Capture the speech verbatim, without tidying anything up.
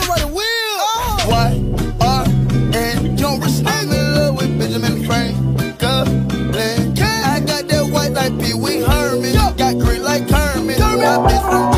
ride the wheel. Oh. Why are and don't respect? I'm in love with Benjamin Franklin. I got that white like Pee Wee Herman. Got green like Kermit. My bitch from